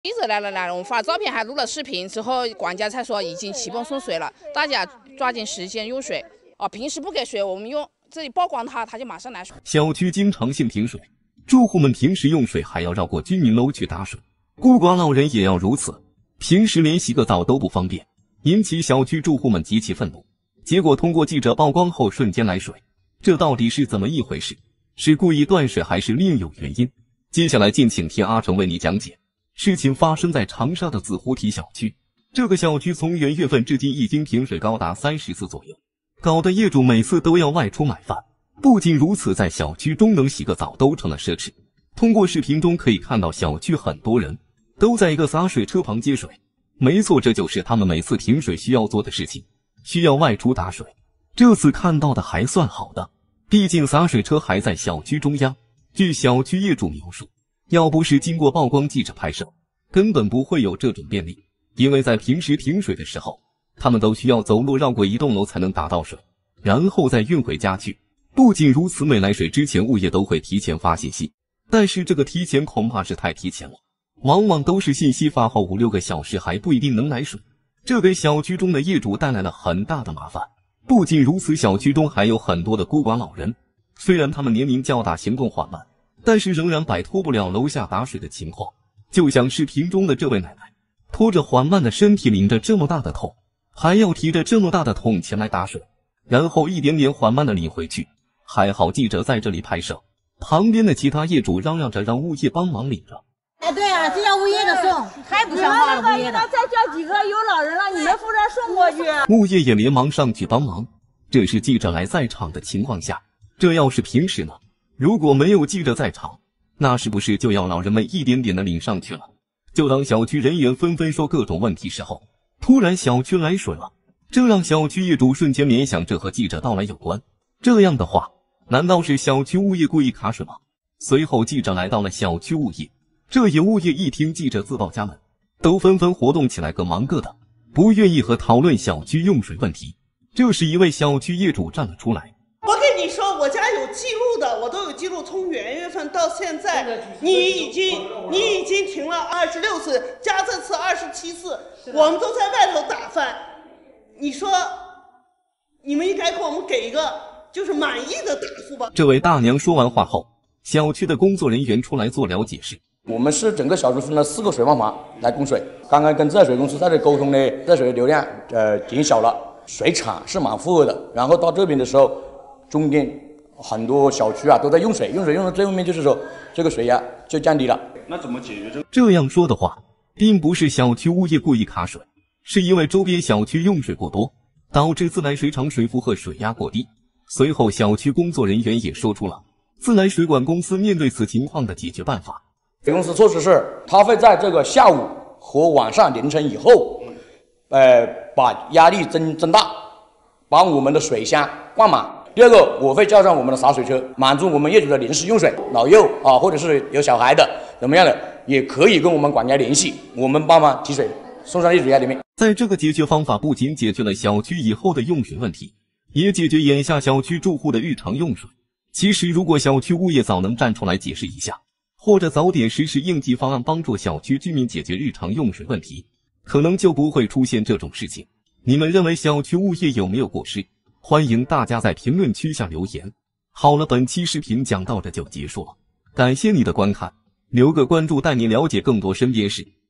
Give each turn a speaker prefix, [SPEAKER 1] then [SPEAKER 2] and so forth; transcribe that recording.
[SPEAKER 1] 记者来了，我们发了照片，还录了视频，之后管家才说已经气泵送水了，大家抓紧时间用水。平时不给水，我们用这里曝光它就马上来水。
[SPEAKER 2] 小区经常性停水，住户们平时用水还要绕过居民楼去打水，孤寡老人也要如此，平时连洗个澡都不方便，引起小区住户们极其愤怒。结果通过记者曝光后瞬间来水，这到底是怎么一回事？是故意断水还是另有原因？接下来敬请听阿成为你讲解。事情发生在长沙的紫湖堤小区，这个小区从元月份至今已经停水高达30次左右，搞得业主每次都要外出买饭。不仅如此，在小区中能洗个澡都成了奢侈。通过视频中可以看到，小区很多人都在一个洒水车旁接水。没错，这就是他们每次停水需要做的事情，需要外出打水。这次看到的还算好的，毕竟洒水车还在小区中央。据小区业主描述，要不是经过曝光记者拍摄，根本不会有这种便利。因为在平时停水的时候，他们都需要走路绕过一栋楼才能打到水，然后再运回家去。不仅如此，每来水之前，物业都会提前发信息，但是这个提前恐怕是太提前了，往往都是信息发后5-6个小时还不一定能来水，这给小区中的业主带来了很大的麻烦。不仅如此，小区中还有很多的孤寡老人，虽然他们年龄较大，行动缓慢，但是仍然摆脱不了楼下打水的情况。就像视频中的这位奶奶，拖着缓慢的身体，拎着这么大的桶，还要提着这么大的桶前来打水，然后一点点缓慢地拎回去。还好记者在这里拍摄，旁边的其他业主嚷嚷着让物业帮忙领着。
[SPEAKER 3] 对啊，这叫物业的送，太不像话了。物业的，
[SPEAKER 4] 再叫几个有老人了，你们负责送过去。
[SPEAKER 2] 物业也连忙上去帮忙。这是记者来在场的情况下，这要是平时呢？如果没有记者在场，那是不是就要老人们一点点的领上去了？就当小区人员纷纷说各种问题时候，突然小区来水了，这让小区业主瞬间联想这和记者到来有关。这样的话，难道是小区物业故意卡水吗？随后记者来到了小区物业，这些物业一听记者自报家门，都纷纷活动起来，各忙各的，不愿意和讨论小区用水问题。这时一位小区业主站了出来，
[SPEAKER 4] 我跟你说，我家有记录的，我都有记录，从元月份到现在，你已经停了26次，加这次27次，我们都在外头打饭。你说，你们应该给我们给一个就是满意的答复吧。
[SPEAKER 2] 这位大娘说完话后，小区的工作人员出来做了解释。
[SPEAKER 5] 我们是整个小区分了4个水泵房来供水，刚刚跟自来水公司在这沟通呢，自来水流量减小了，水厂是满负荷的。然后到这边的时候，中间很多小区啊都在用水到最后面，就是说这个水压就降低了。
[SPEAKER 6] 那怎么解决这个？
[SPEAKER 2] 这样说的话，并不是小区物业故意卡水，是因为周边小区用水过多，导致自来水厂水负荷水压过低。随后小区工作人员也说出了自来水管公司面对此情况的解决办法。
[SPEAKER 5] 水公司措施是，它会在这个下午和晚上凌晨以后，把压力增大，把我们的水箱灌满。第二个，我会叫上我们的洒水车，满足我们业主的临时用水，老幼啊，或者是有小孩的，怎么样的，也可以跟我们管家联系，我们帮忙提水送上业主家里面。
[SPEAKER 2] 在这个解决方法不仅解决了小区以后的用水问题，也解决眼下小区住户的日常用水。其实如果小区物业早能站出来解释一下，或者早点实施应急方案，帮助小区居民解决日常用水问题，可能就不会出现这种事情。你们认为小区物业有没有过失？欢迎大家在评论区下留言。好了，本期视频讲到这就结束了，感谢你的观看，留个关注带你了解更多身边事。